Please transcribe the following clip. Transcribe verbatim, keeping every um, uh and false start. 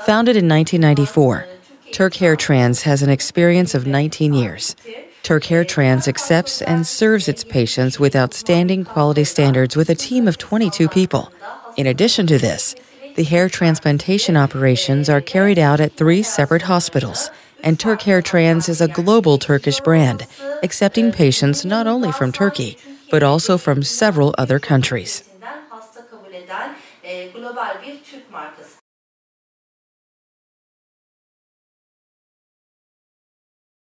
Founded in nineteen ninety-four, Turk Hair Trans has an experience of nineteen years. Turk Hair Trans accepts and serves its patients with outstanding quality standards with a team of twenty-two people. In addition to this, the hair transplantation operations are carried out at three separate hospitals, and Turk Hair Trans is a global Turkish brand, accepting patients not only from Turkey, but also from several other countries.